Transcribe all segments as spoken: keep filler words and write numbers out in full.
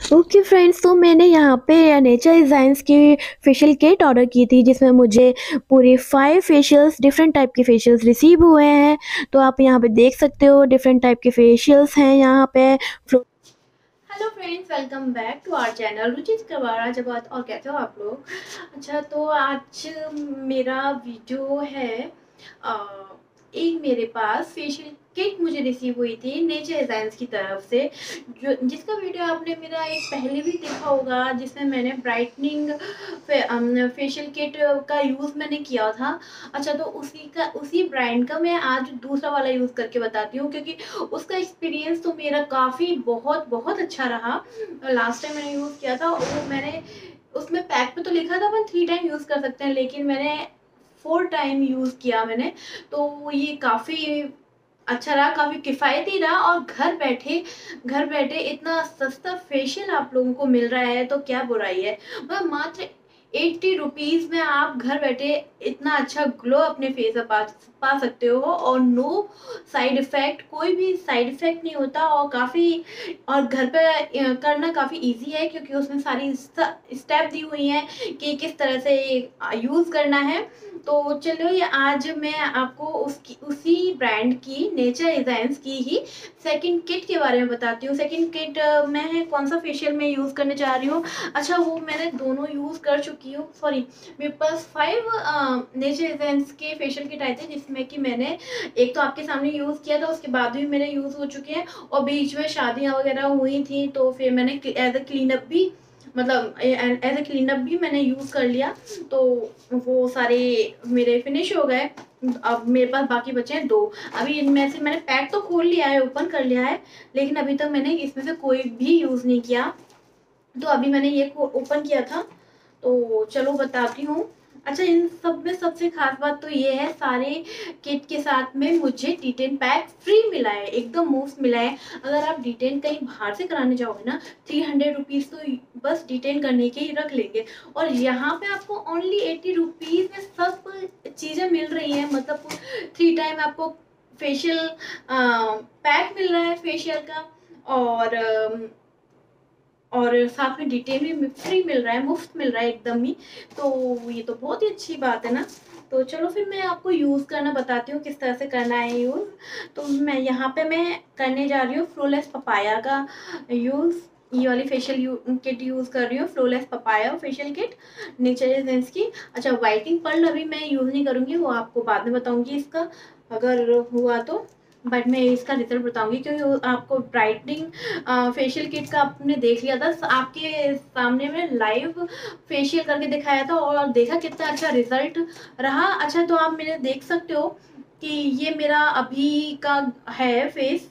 Okay friends, तो मैंने यहाँ पे नेचर डिज़ाइंस की फेशियल किट ऑर्डर की थी, जिसमें मुझे पूरे फाइव फेशियल्स, डिफरेंट टाइप के फेशियल्स रिसीव हुए हैं। तो आप यहाँ पे देख सकते हो डिफरेंट टाइप के फेशियल्स हैं यहाँ पे। Hello friends, welcome back to our channel Ruchi Kabada जबात। और कैसे हो आप लोग? अच्छा, तो आज मेरा वीडियो है। आ, एक मेरे पास फेशियल किट मुझे रिसीव हुई थी नेचर डिजाइंस की तरफ से, जो जिसका वीडियो आपने मेरा एक पहले भी देखा होगा, जिसमें मैंने ब्राइटनिंग फे, फेशियल किट का यूज़ मैंने किया था। अच्छा, तो उसी का उसी ब्रांड का मैं आज दूसरा वाला यूज़ करके बताती हूँ, क्योंकि उसका एक्सपीरियंस तो मेरा काफ़ी बहुत बहुत अच्छा रहा। लास्ट टाइम मैंने यूज़ किया था, वो मैंने उसमें पैक पे तो लिखा था अपन थ्री टाइम यूज़ कर सकते हैं, लेकिन मैंने फोर टाइम यूज़ किया मैंने। तो ये काफ़ी अच्छा रहा, काफ़ी किफ़ायती रहा, और घर बैठे घर बैठे इतना सस्ता फेशियल आप लोगों को मिल रहा है तो क्या बुराई है। मतलब मात्र एट्टी रुपीज़ में आप घर बैठे इतना अच्छा ग्लो अपने फेस पर पा पा सकते हो, और नो साइड इफ़ेक्ट, कोई भी साइड इफ़ेक्ट नहीं होता, और काफ़ी और घर पे अ, करना काफ़ी इजी है, क्योंकि उसमें सारी स्टेप दी हुई हैं कि किस तरह से यूज़ करना है। तो चलो, ये आज मैं आपको उसकी उसी ब्रांड की नेचर डिज़ाइंस की ही सेकंड किट के बारे में बताती हूँ। सेकंड किट मैं कौन सा फेशियल में यूज़ करने जा रही हूँ। अच्छा, वो मैंने दोनों यूज़ कर चुकी हूँ। सॉरी, मेरे पास फाइव नेचर डिज़ाइंस के फेशियल किट आए थे, जिसमें कि मैंने एक तो आपके सामने यूज़ किया था, उसके बाद भी मेरे यूज़ हो चुके हैं, और बीच में शादियाँ वगैरह हुई थी तो फिर मैंने एज अ क्लीनअप भी, मतलब एज अ क्लीनअप भी मैंने यूज़ कर लिया। तो वो सारे मेरे फिनिश हो गए। अब मेरे पास बाकी बचे हैं दो। अभी इनमें से मैंने पैक तो खोल लिया है, ओपन कर लिया है, लेकिन अभी तक मैंने इसमें से कोई भी यूज़ नहीं किया। तो अभी मैंने ये ओपन किया था, तो चलो बताती हूँ। अच्छा, इन सब में सबसे खास बात तो ये है, सारे किट के साथ में मुझे डिटेन पैक फ्री मिला है, एकदम मुफ्त मिला है। अगर आप डिटेन कहीं बाहर से कराने जाओगे ना, थ्री हंड्रेड रुपीज़ तो बस डिटेन करने के ही रख लेंगे, और यहाँ पे आपको ओनली एटी रुपीज़ में सब चीज़ें मिल रही हैं। मतलब थ्री टाइम आपको फेशियल पैक मिल रहा है फेशियल का, और अम, और साथ में डिटेल भी फ्री मिल रहा है, मुफ्त मिल रहा है एकदम ही। तो ये तो बहुत ही अच्छी बात है ना। तो चलो, फिर मैं आपको यूज़ करना बताती हूँ किस तरह से करना है यूज़। तो मैं यहाँ पे मैं करने जा रही हूँ फ्लोलेस पपाया का यूज़। ये वाली फेशियल यू किट यूज़ कर रही हूँ, flawless papaya facial kit Nature Essence की। अच्छा, वाइटिंग पर्ल अभी मैं यूज़ नहीं करूँगी, वो आपको बाद में बताऊँगी इसका, अगर हुआ तो। बट मैं इसका रिजल्ट बताऊँगी, क्योंकि आपको ब्राइटनिंग फेशियल किट का आपने देख लिया था, आपके सामने में लाइव फेशियल करके दिखाया था, और देखा कितना अच्छा रिजल्ट रहा। अच्छा, तो आप मेरे देख सकते हो कि ये मेरा अभी का है फेस,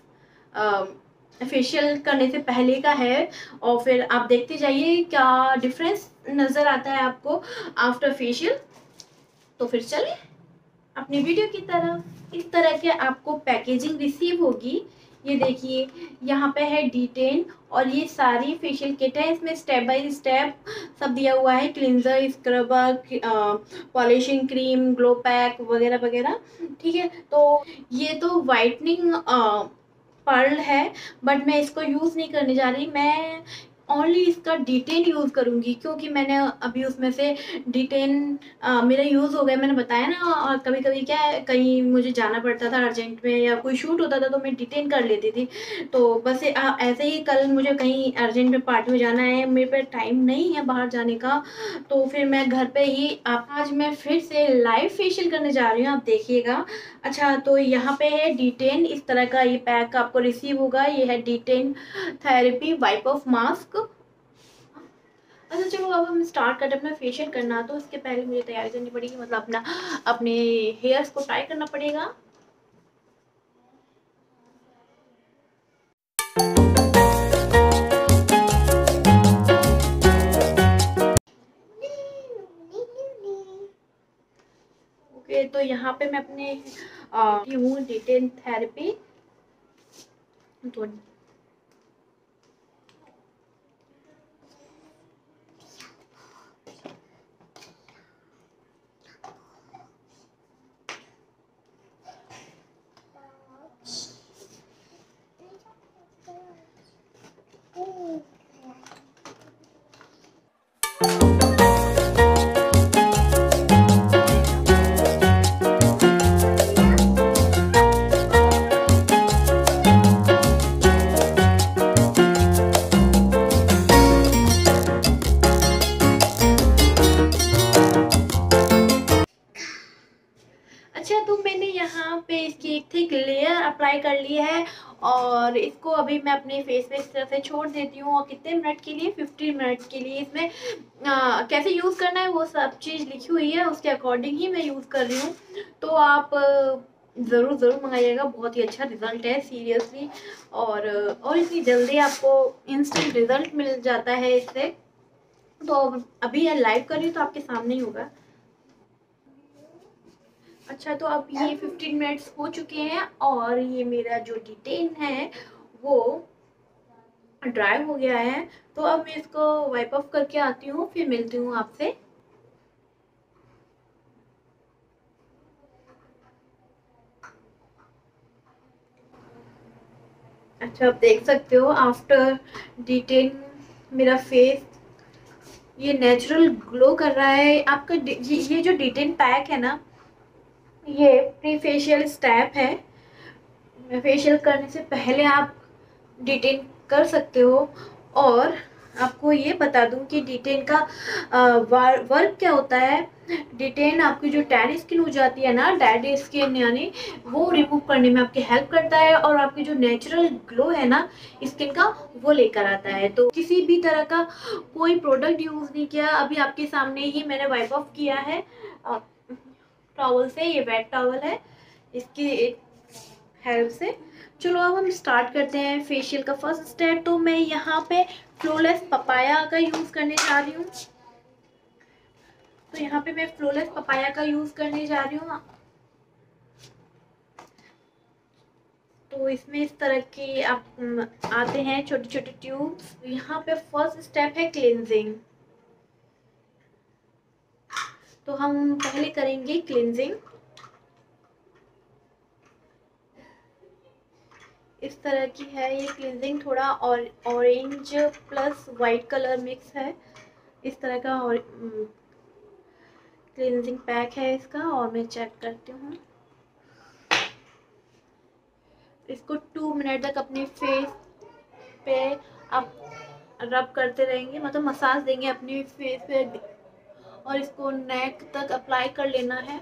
फेशियल करने से पहले का है, और फिर आप देखते जाइए क्या डिफरेंस नज़र आता है आपको आफ्टर फेशियल। तो फिर चले अपनी वीडियो की तरफ। इस तरह के आपको पैकेजिंग रिसीव होगी। ये देखिए, यहाँ पे है डिटेन, और ये सारी फेशियल किट है, इसमें स्टेप बाय स्टेप सब दिया हुआ है, cleanser, scrubber, polishing cream, glow pack वगैरह वगैरह। ठीक है, तो ये तो वाइटनिंग पर्ल है, बट मैं इसको यूज़ नहीं करने जा रही। मैं ओनली इसका डिटेन यूज़ करूँगी, क्योंकि मैंने अभी उसमें से डिटेन मेरा यूज़ हो गया, मैंने बताया ना। और कभी कभी क्या है, कहीं मुझे जाना पड़ता था अर्जेंट में, या कोई शूट होता था, तो मैं डिटेन कर लेती थी। तो बस ए- आ, ऐसे ही कल मुझे कहीं अर्जेंट में पार्टी में जाना है, मेरे पे टाइम नहीं है बाहर जाने का, तो फिर मैं घर पे ही आप आज मैं फिर से लाइव फेशियल करने जा रही हूँ, आप देखिएगा। अच्छा, तो यहाँ पे है डिटेन, इस तरह का ये पैक आपको रिसीव होगा। ये है detan therapy wipe off mask. अच्छा, चलो, अब हम स्टार्ट करते हैं अपना फेशियल करना। तो उसके पहले मुझे तैयारी करनी पड़ेगी, मतलब अपना अपने हेयर्स को टाई करना पड़ेगा। ओके, तो यहाँ पे मैं अपने हूँ डिटेन थेरेपी। तो अप्लाई कर ली है और इसको अभी मैं अपने फेस पे इस तरह से छोड़ देती हूँ। और कितने मिनट के लिए? फिफ्टीन मिनट के लिए। इसमें आ, कैसे यूज़ करना है वो सब चीज़ लिखी हुई है, उसके अकॉर्डिंग ही मैं यूज़ कर रही हूँ। तो आप ज़रूर ज़रूर मंगाइएगा, बहुत ही अच्छा रिज़ल्ट है सीरियसली। और और इतनी जल्दी आपको इंस्टेंट रिज़ल्ट मिल जाता है इससे। तो अभी लाइव कर रही हूँ तो आपके सामने ही होगा। अच्छा, तो अब ये फिफ्टीन मिनट्स हो चुके हैं और ये मेरा जो डिटेन है वो ड्राई हो गया है। तो अब मैं इसको वाइप ऑफ करके आती हूँ, फिर मिलती हूँ आपसे। अच्छा, आप देख सकते हो आफ्टर डिटेन मेरा फेस ये नेचुरल ग्लो कर रहा है। आपका ये जो डिटेन पैक है ना, ये प्री फेशियल स्टेप है। फेशियल करने से पहले आप डिटेन कर सकते हो। और आपको ये बता दूं कि डिटेन का वर्क क्या होता है। डिटेन आपकी जो टैन स्किन हो जाती है ना, डेड स्किन यानी, वो रिमूव करने में आपकी हेल्प करता है और आपकी जो नेचुरल ग्लो है ना स्किन का, वो लेकर आता है। तो किसी भी तरह का कोई प्रोडक्ट यूज़ नहीं किया, अभी आपके सामने ही मैंने वाइप ऑफ किया है टॉवल से। ये वेट टॉवल है, इसकी हेल्प से। चलो अब हम स्टार्ट करते हैं फेशियल का फर्स्ट स्टेप। तो मैं यहाँ पे फ्लॉलेस पपाया का यूज़ करने जा रही हूँ। तो यहाँ पे मैं फ्लॉलेस पपाया का यूज़ करने जा रही हूँ। तो इसमें इस तरह के आप आते हैं छोटे छोटे ट्यूब्स। यहाँ पे फर्स्ट स्टेप है क्लींजिंग। तो हम पहले करेंगे क्लींजिंग। इस तरह की है ये क्लींजिंग, थोड़ा और orange plus white colour mix है। इस तरह का और क्लींजिंग पैक है इसका। और मैं चेक करती हूँ, इसको टू मिनट तक अपने फेस पे आप रब करते रहेंगे, मतलब मसाज देंगे अपने फेस पे और इसको नेक तक अप्लाई कर लेना है।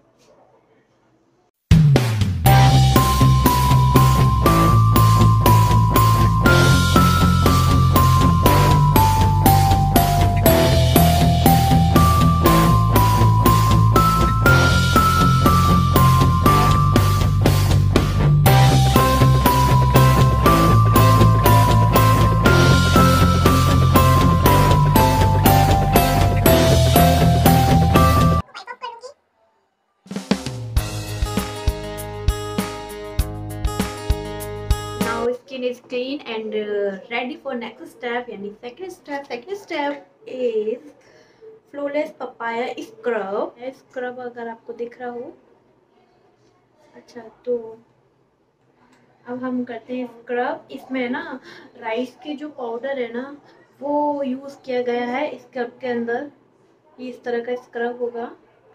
Skin is clean and uh, ready for next step, यानी second step. Second step is flawless papaya scrub. Scrub अगर आपको दिख रहा हो। अच्छा, तो अब हम करते हैं स्क्रब। इसमें ना राइस के जो पाउडर है ना, वो यूज़ किया गया है स्क्रब के अंदर। ये इस तरह का स्क्रब होगा।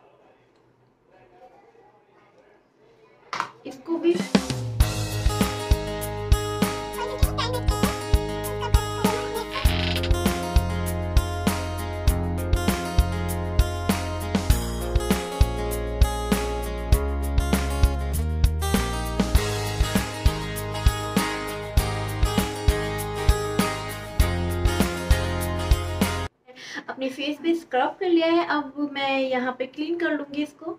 इसको भी अपने फेस पे स्क्रब कर लिया है। अब मैं यहाँ पे क्लीन कर लूँगी इसको।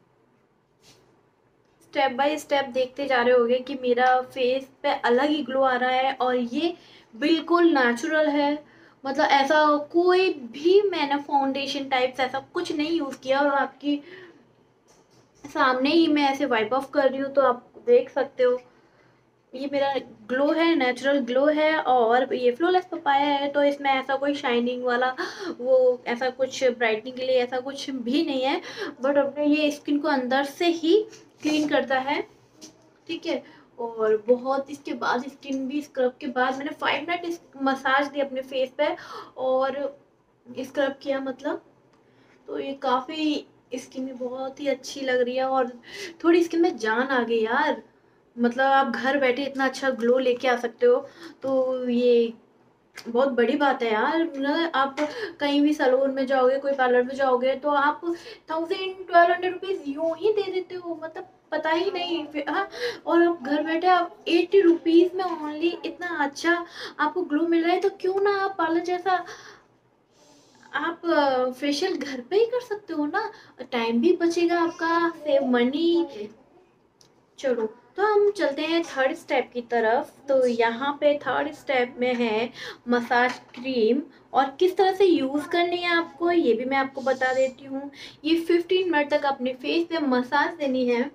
स्टेप बाय स्टेप देखते जा रहे होंगे कि मेरा फेस पे अलग ही ग्लो आ रहा है और ये बिल्कुल नेचुरल है। मतलब ऐसा कोई भी मैंने फाउंडेशन टाइप्स ऐसा कुछ नहीं यूज़ किया। और आपकी सामने ही मैं ऐसे वाइप ऑफ कर रही हूँ तो आप देख सकते हो ये मेरा ग्लो है, नेचुरल ग्लो है। और ये फ्लॉलेस पपाया है तो इसमें ऐसा कोई शाइनिंग वाला वो ऐसा कुछ ब्राइटनिंग के लिए ऐसा कुछ भी नहीं है, बट अपने ये स्किन को अंदर से ही क्लीन करता है। ठीक है। और बहुत इसके बाद स्किन भी स्क्रब के बाद मैंने फाइव मिनट मसाज दी अपने फेस पे और स्क्रब किया, मतलब तो ये काफ़ी स्किन में बहुत ही अच्छी लग रही है और थोड़ी स्किन में जान आ गई यार। मतलब आप घर बैठे इतना अच्छा ग्लो लेके आ सकते हो। तो ये बहुत बड़ी बात है यार। मतलब आप कहीं भी सैलून में जाओगे, कोई पार्लर में जाओगे तो आप थाउजेंड ट्वेल्व हंड्रेड रुपीज यूं ही दे देते हो, मतलब पता ही नहीं फिर। हाँ, और आप घर बैठे आप एट्टी रुपीज में ओनली इतना अच्छा आपको ग्लो मिल रहा है, तो क्यों ना आप पार्लर जैसा आप फेशियल घर पे ही कर सकते हो ना। टाइम भी बचेगा आपका, सेव मनी। चलो, तो हम चलते हैं थर्ड स्टेप की तरफ। तो यहाँ पे थर्ड स्टेप में है मसाज क्रीम, और किस तरह से यूज़ करनी है आपको ये भी मैं आपको बता देती हूँ। ये फिफ्टीन मिनट तक अपने फेस पे मसाज देनी है।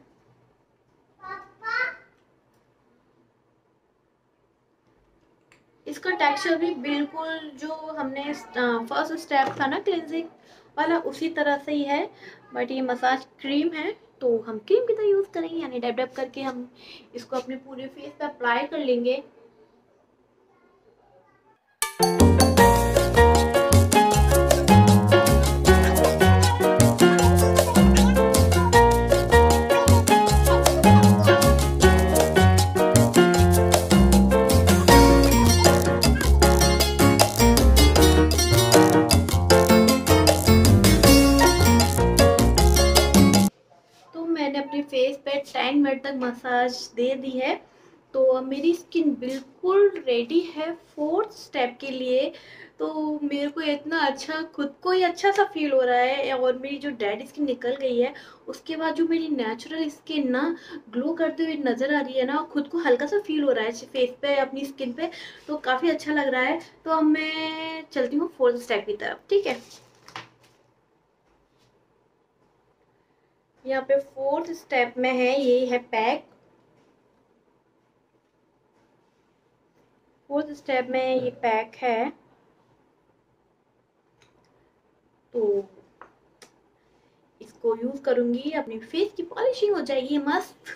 इसका टेक्सचर भी बिल्कुल जो हमने फर्स्ट स्टेप था ना क्लेंजिंग वाला, उसी तरह से ही है, बट ये मसाज क्रीम है। तो हम क्रीम की तरह यूज़ करेंगे, यानी डैब डैब करके हम इसको अपने पूरे फेस पे अप्लाई कर लेंगे। तो मैंने अपने फेस पे टेन मिनट तक मसाज दे दी है। तो अब मेरी स्किन बिल्कुल रेडी है फोर्थ स्टेप के लिए। तो मेरे को इतना अच्छा, खुद को ही अच्छा सा फील हो रहा है, और मेरी जो डेड स्किन निकल गई है उसके बाद जो मेरी नेचुरल स्किन ना ग्लो करते हुए नज़र आ रही है ना, खुद को हल्का सा फील हो रहा है फेस पे, अपनी स्किन पे। तो काफ़ी अच्छा लग रहा है। तो अब मैं चलती हूँ फोर्थ स्टेप की तरफ, ठीक है। यहाँ पे फोर्थ स्टेप में है, ये है पैक। फोर्थ स्टेप में ये पैक है। तो इसको यूज करूंगी, अपनी फेस की पॉलिशिंग हो जाएगी मस्त।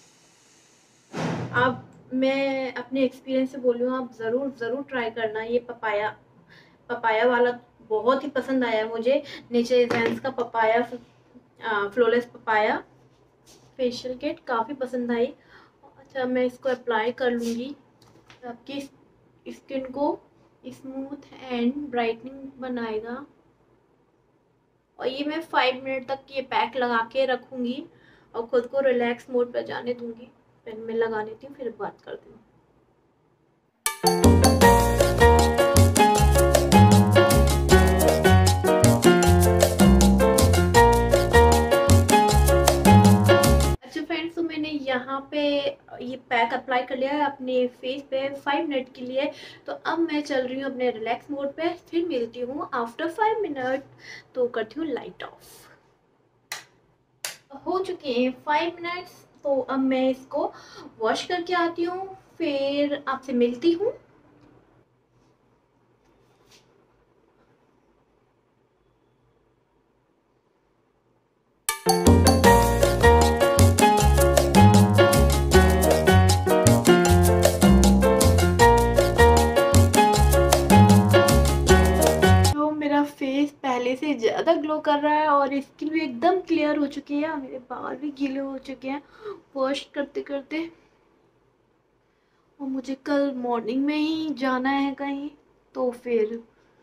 आप, मैं अपने एक्सपीरियंस से बोल रही हूँ, आप ज़रूर ज़रूर ट्राई करना। ये पपाया पपाया वाला बहुत ही पसंद आया मुझे। नेचरलैंड का papaya, flawless papaya facial kit काफ़ी पसंद आई। अच्छा, मैं इसको अप्लाई कर लूँगी। आपकी स्किन को स्मूथ एंड ब्राइटनिंग बनाएगा। और ये मैं फाइव मिनट तक ये पैक लगा के रखूँगी और ख़ुद को रिलैक्स मोड पर जाने दूँगी। पेन में लगा लेती हूँ, फिर बात करती हूँ। अच्छा फ्रेंड्स, तो मैंने यहाँ पे ये पैक अप्लाई कर लिया है अपने फेस पे फाइव मिनट के लिए। तो अब मैं चल रही हूँ अपने रिलैक्स मोड पे, फिर मिलती हूँ आफ्टर फाइव मिनट। तो करती हूँ लाइट ऑफ। हो चुके हैं फाइव मिनट्स। तो अब मैं इसको वॉश करके आती हूँ, फिर आपसे मिलती हूँ। जो मेरा फेस पहले से ज़्यादा ग्लो कर रहा है, और स्किन भी एकदम क्लियर हो चुकी है, मेरे बाल भी गीले हो चुके हैं वॉश करते करते। और मुझे कल मॉर्निंग में ही जाना है कहीं, तो फिर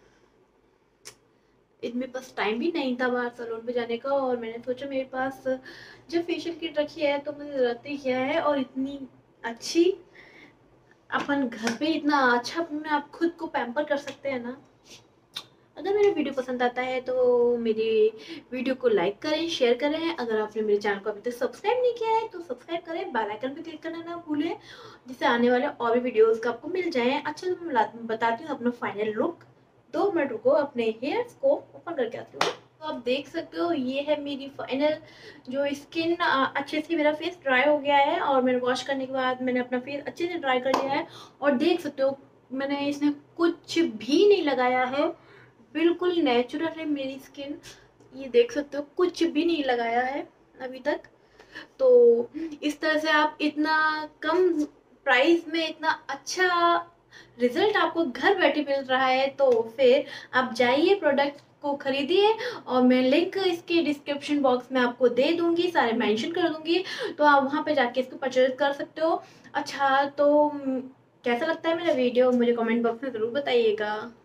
इनमें पास टाइम भी नहीं था बाहर सैलून पे जाने का। और मैंने सोचा मेरे पास जब फेशियल किट रखी है तो मुझे ज़रूरत ही क्या है। और इतनी अच्छी, अपन घर पे इतना अच्छा अपने आप खुद को पैम्पर कर सकते हैं ना। अगर मेरा वीडियो पसंद आता है तो मेरी वीडियो को लाइक करें, शेयर करें। अगर आपने मेरे चैनल को अभी तक सब्सक्राइब नहीं किया है तो सब्सक्राइब करें, बेल आइकन पे क्लिक करना ना भूलें, जिससे आने वाले और भी वीडियोस का आपको मिल जाए। अच्छा, तो मैं बताती हूँ अपना फाइनल लुक। दो मिनट रुको, अपने हेयर्स को ओपन करके आती हूँ। तो आप देख सकते हो, ये है मेरी फाइनल जो स्किन। अच्छे से मेरा फेस ड्राई हो गया है, और मैंने वॉश करने के बाद मैंने अपना फेस अच्छे से ड्राई कर लिया है। और देख सकते हो, मैंने इसमें कुछ भी नहीं लगाया है, बिल्कुल नेचुरल है मेरी स्किन। ये देख सकते हो, कुछ भी नहीं लगाया है अभी तक। तो इस तरह से आप इतना कम प्राइस में इतना अच्छा रिजल्ट आपको घर बैठे मिल रहा है, तो फिर आप जाइए प्रोडक्ट को खरीदिए। और मैं लिंक इसके डिस्क्रिप्शन बॉक्स में आपको दे दूंगी, सारे मेंशन कर दूंगी, तो आप वहाँ पे जाके इसको परचेज कर सकते हो। अच्छा, तो कैसा लगता है मेरा वीडियो मुझे कमेंट बॉक्स में ज़रूर बताइएगा।